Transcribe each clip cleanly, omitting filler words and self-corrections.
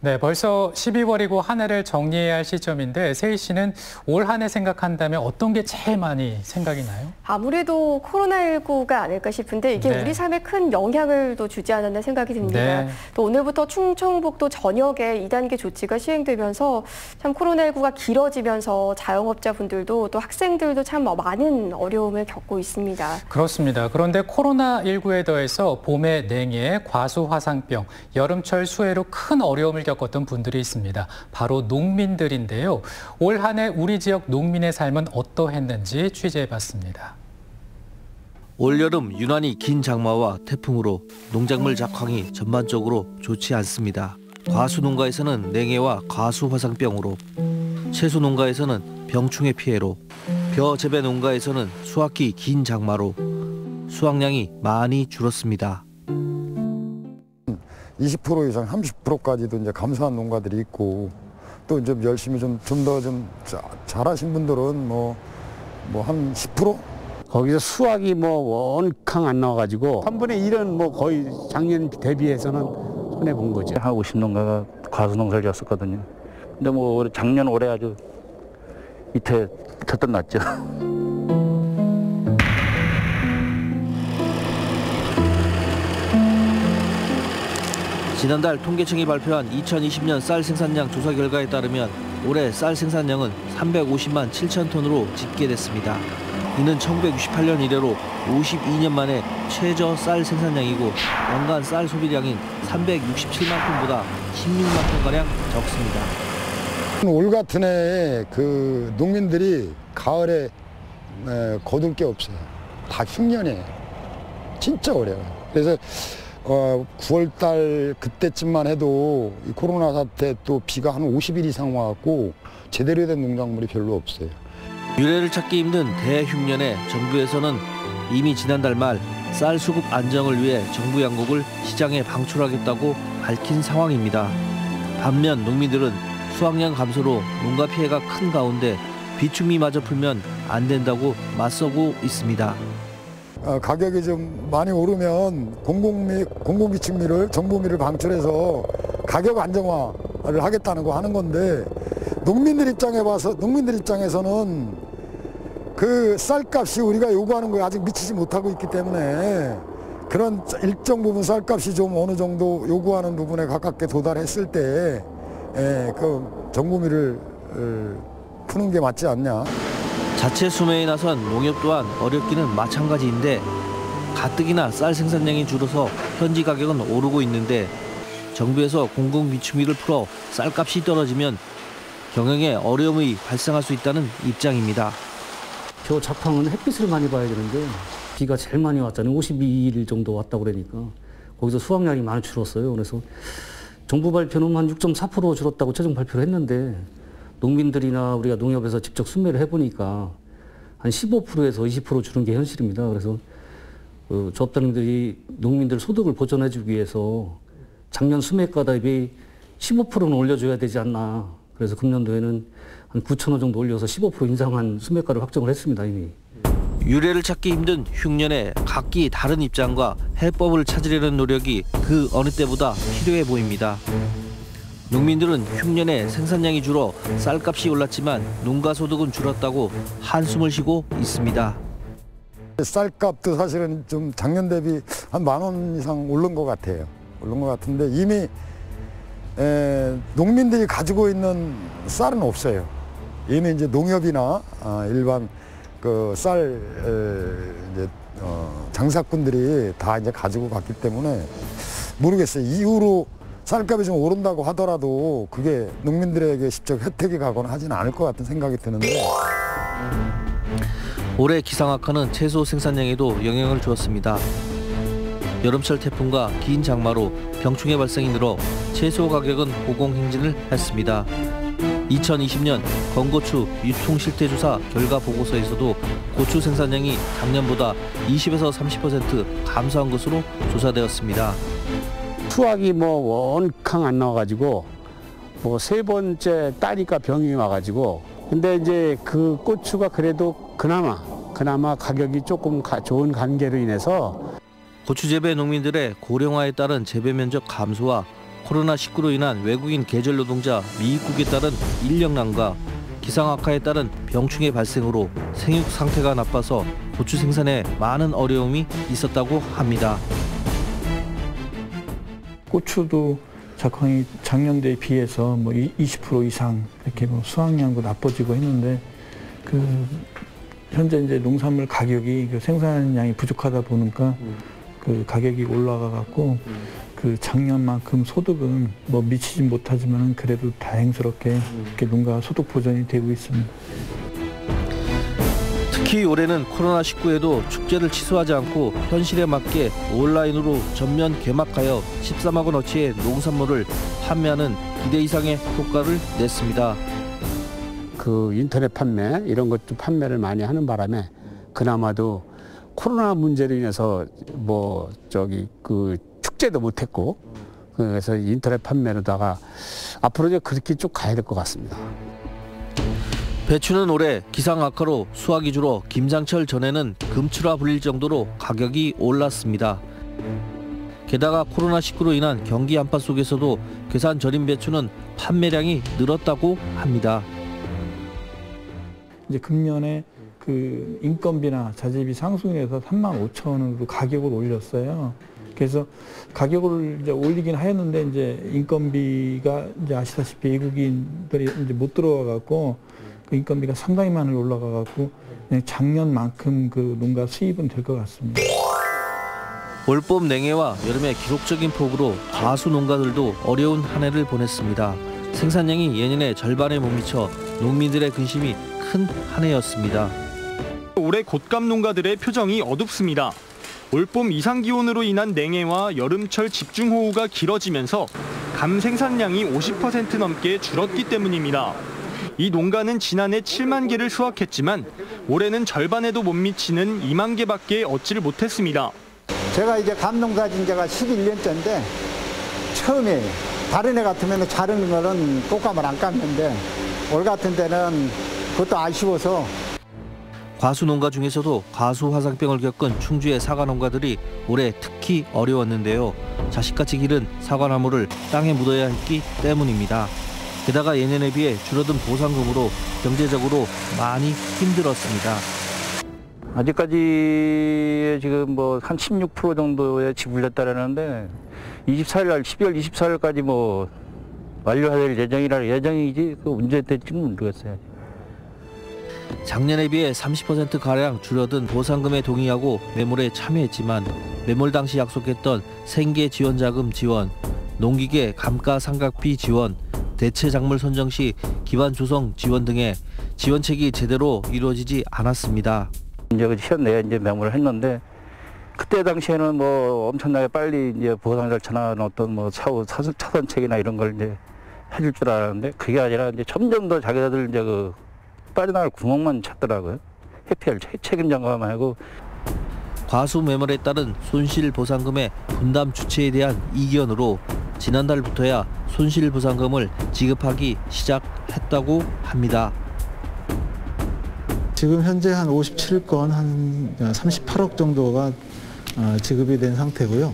네, 벌써 12월이고 한 해를 정리해야 할 시점인데 세희 씨는 올 한 해 생각한다면 어떤 게 제일 많이 생각이 나요? 아무래도 코로나19가 아닐까 싶은데 이게 네. 우리 삶에 큰 영향을 또 주지 않았나 생각이 듭니다. 네. 또 오늘부터 충청북도 전역에 2단계 조치가 시행되면서 참 코로나19가 길어지면서 자영업자분들도 또 학생들도 참 많은 어려움을 겪고 있습니다. 그렇습니다. 그런데 코로나19에 더해서 봄의 냉해, 과수화상병, 여름철 수해로 큰 어려움을 겪었던 분들이 있습니다. 바로 농민들인데요. 올 한 해 우리 지역 농민의 삶은 어떠했는지 취재해봤습니다. 올여름 유난히 긴 장마와 태풍으로 농작물 작황이 전반적으로 좋지 않습니다. 과수 농가에서는 냉해와 과수 화상병으로, 채소 농가에서는 병충해 피해로, 벼 재배 농가에서는 수확기 긴 장마로 수확량이 많이 줄었습니다. 20% 이상 30%까지도 이제 감소한 농가들이 있고, 또 이제 열심히 좀 더 잘하신 분들은 뭐 한 10%? 거기서 수확이 원캉 안 나와가지고 3분의 1은 거의 작년 대비해서는 손해 본 거죠. 한 50농가가 과수농사를 지었었거든요. 근데 작년 올해 아주 밑에 났죠. 지난달 통계청이 발표한 2020년 쌀 생산량 조사 결과에 따르면 올해 쌀 생산량은 350만 7천 톤으로 집계됐습니다. 이는 1968년 이래로 52년 만에 최저 쌀 생산량이고 연간 쌀 소비량인 367만 톤보다 16만 톤가량 적습니다. 올 같은 해에 그 농민들이 가을에 거둘 게 없어요. 다 흉년이에요. 진짜 어려워요. 그래서 9월달 그때쯤만 해도 이 코로나 사태 또 비가 한 50일 이상 와갖고 제대로 된 농작물이 별로 없어요. 유례를 찾기 힘든 대흉년에 정부에서는 이미 지난달 말 쌀 수급 안정을 위해 정부 양곡을 시장에 방출하겠다고 밝힌 상황입니다. 반면 농민들은 수확량 감소로 농가 피해가 큰 가운데 비축미마저 풀면 안 된다고 맞서고 있습니다. 가격이 좀 많이 오르면 공공비축미를 정부미를 방출해서 가격 안정화를 하겠다는 거 하는 건데, 농민들 입장에서는 그 쌀값이 우리가 요구하는 거에 아직 미치지 못하고 있기 때문에 그런 일정 부분 쌀값이 좀 어느 정도 요구하는 부분에 가깝게 도달했을 때 그 정부미를 푸는 게 맞지 않냐. 자체 수매에 나선 농협 또한 어렵기는 마찬가지인데 가뜩이나 쌀 생산량이 줄어서 현지 가격은 오르고 있는데 정부에서 공공비축미를 풀어 쌀값이 떨어지면 경영에 어려움이 발생할 수 있다는 입장입니다. 저 작황은 햇빛을 많이 봐야 되는데 비가 제일 많이 왔잖아요. 52일 정도 왔다고 그러니까 거기서 수확량이 많이 줄었어요. 그래서 정부 발표는 한 6.4% 줄었다고 최종 발표를 했는데 농민들이나 우리가 농협에서 직접 수매를 해보니까 한 15%에서 20% 줄은 게 현실입니다. 그래서 조합장님들이 농민들 소득을 보전해주기 위해서 작년 수매가 대비 15%는 올려줘야 되지 않나. 그래서 금년도에는 한 9,000원 정도 올려서 15% 인상한 수매가를 확정을 했습니다, 이미. 유례를 찾기 힘든 흉년에 각기 다른 입장과 해법을 찾으려는 노력이 그 어느 때보다 필요해 보입니다. 농민들은 흉년에 생산량이 줄어 쌀값이 올랐지만 농가 소득은 줄었다고 한숨을 쉬고 있습니다. 쌀값도 사실은 좀 작년 대비 한 10,000원 이상 오른 것 같아요. 오른 것 같은데 이미 농민들이 가지고 있는 쌀은 없어요. 이미 이제 농협이나 일반 그 쌀 장사꾼들이 다 이제 가지고 갔기 때문에 모르겠어요. 이후로 쌀값이 좀 오른다고 하더라도 그게 농민들에게 직접 혜택이 가거나 하지는 않을 것 같은 생각이 드는데. 올해 기상악화는 채소 생산량에도 영향을 주었습니다. 여름철 태풍과 긴 장마로 병충해 발생이 늘어 채소 가격은 고공행진을 했습니다. 2020년 건고추 유통실태조사 결과 보고서에서도 고추 생산량이 작년보다 20에서 30% 감소한 것으로 조사되었습니다. 수확이 원캉 안 나와가지고 세 번째 따니까 병이 와가지고, 근데 이제 그 고추가 그래도 그나마 가격이 조금 좋은 관계로 인해서 고추 재배 농민들의 고령화에 따른 재배 면적 감소와 코로나19로 인한 외국인 계절 노동자 미입국에 따른 인력난과 기상 악화에 따른 병충해 발생으로 생육 상태가 나빠서 고추 생산에 많은 어려움이 있었다고 합니다. 고추도 작황이 작년도에 비해서 뭐 20% 이상 이렇게 뭐 수확량도 나빠지고 했는데 현재 이제 농산물 가격이 생산량이 부족하다 보니까 가격이 올라가 갖고 작년만큼 소득은 뭐 미치지 못하지만 그래도 다행스럽게 이렇게 농가 소득 보전이 되고 있습니다. 특히 올해는 코로나19에도 축제를 취소하지 않고 현실에 맞게 온라인으로 전면 개막하여 13억 원어치의 농산물을 판매하는 기대 이상의 효과를 냈습니다. 인터넷 판매 이런 것도 판매를 많이 하는 바람에 그나마도 코로나 문제로 인해서 축제도 못했고 그래서 인터넷 판매로다가 앞으로 이제 그렇게 쭉 가야 될 것 같습니다. 배추는 올해 기상 악화로 수확이 줄어 김장철 전에는 금추라 불릴 정도로 가격이 올랐습니다. 게다가 코로나19로 인한 경기 한파 속에서도 괴산 절임 배추는 판매량이 늘었다고 합니다. 이제 금년에 인건비나 자재비 상승해서 35,000원으로 가격을 올렸어요. 그래서 가격을 이제 올리긴 하였는데 이제 인건비가 이제 아시다시피 외국인들이 이제 못 들어와 갖고 인건비가 상당히 많이 올라가 갖고 작년만큼 농가 수입은 될 것 같습니다. 올봄 냉해와 여름의 기록적인 폭우로 과수 농가들도 어려운 한 해를 보냈습니다. 생산량이 예년의 절반에 못 미쳐 농민들의 근심이 큰 한 해였습니다. 올해 곶감 농가들의 표정이 어둡습니다. 올봄 이상 기온으로 인한 냉해와 여름철 집중호우가 길어지면서 감 생산량이 50% 넘게 줄었기 때문입니다. 이 농가는 지난해 7만 개를 수확했지만 올해는 절반에도 못 미치는 2만 개밖에 얻지를 못했습니다. 제가 이제 감농사 진 지가 11년째인데 처음에 다른 해 같으면 자르는 거는 곶감을 안 깎는데 올 같은 데는 그것도 아쉬워서. 과수 농가 중에서도 과수 화상병을 겪은 충주의 사과 농가들이 올해 특히 어려웠는데요. 자식같이 기른 사과나무를 땅에 묻어야 했기 때문입니다. 게다가 예년에 비해 줄어든 보상금으로 경제적으로 많이 힘들었습니다. 아직까지 지금 한 16% 정도의 지불됐다라는데 12월 24일까지 완료할 예정이지 언제 될지는 모르겠어요. 작년에 비해 30%가량 줄어든 보상금에 동의하고 매몰에 참여했지만 매몰 당시 약속했던 생계 지원 자금 지원, 농기계 감가상각비 지원, 대체 작물 선정 시 기반 조성 지원 등의 지원책이 제대로 이루어지지 않았습니다. 이제 시간 내에 매몰을 했는데 그때 당시에는 엄청나게 빨리 보상 절차나 어떤 차후 차선책이나 이런 걸 해줄 줄 알았는데 그게 아니라 점점 더 자기들 빠져나갈 구멍만 찾더라고요. 회피할 책임 전가만 하고. 과수 매몰에 따른 손실 보상금의 분담 주체에 대한 이견으로 지난달부터야 손실 보상금을 지급하기 시작했다고 합니다. 지금 현재 한 57건 한 38억 정도가 지급이 된 상태고요.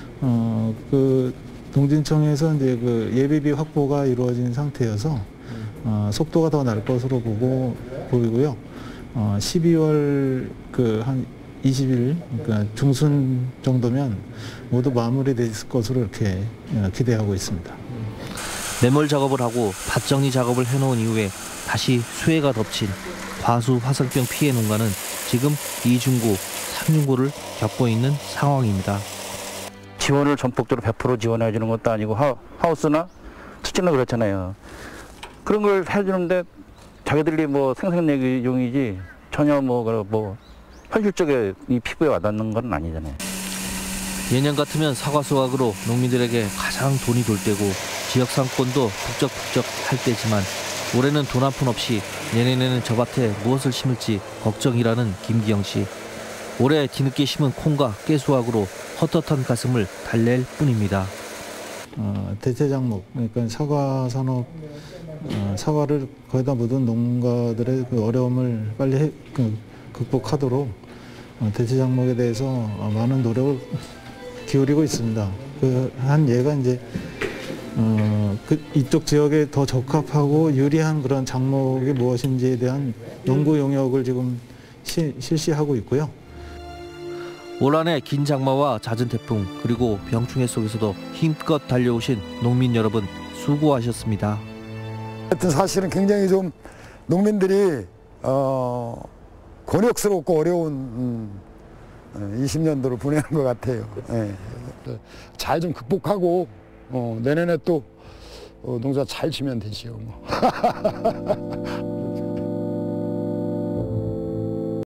농진청에서 이제 예비비 확보가 이루어진 상태여서 속도가 더 날 것으로 보이고요. 12월 한 20일 그러니까 중순 정도면 모두 마무리될 것으로 이렇게 기대하고 있습니다. 매몰 작업을 하고 밭 정리 작업을 해놓은 이후에 다시 수해가 덮친 과수 화상병 피해 농가는 지금 2중고, 3중고를 겪고 있는 상황입니다. 지원을 전폭적으로 100% 지원해 주는 것도 아니고 하우스나 투지나 그렇잖아요. 그런 걸 해주는데 자기들이 생산용이지 전혀 현실적에 이 피부에 와닿는 건 아니잖아요. 예년 같으면 사과 수확으로 농민들에게 가장 돈이 돌 때고 지역 상권도 북적북적 할 때지만 올해는 돈 한 푼 없이 내년에는 저 밭에 무엇을 심을지 걱정이라는 김기영 씨. 올해 뒤늦게 심은 콩과 깨 수확으로 헛헛한 가슴을 달랠 뿐입니다. 대체 작목, 그러니까 사과 산업, 사과를 거기다 묻은 농가들의 어려움을 빨리 극복하도록 대체 작목에 대해서 많은 노력을 기울이고 있습니다. 한 예가 이제 이쪽 지역에 더 적합하고 유리한 그런 작목이 무엇인지에 대한 연구 용역을 지금 실시하고 있고요. 올 한해 긴 장마와 잦은 태풍 그리고 병충해 속에서도 힘껏 달려오신 농민 여러분 수고하셨습니다. 하여튼 사실은 굉장히 좀 농민들이 곤욕스럽고 어려운 20년도를 보내는 것 같아요. 잘 좀 극복하고 내년에 또 농사 잘 지면 되지요. 뭐.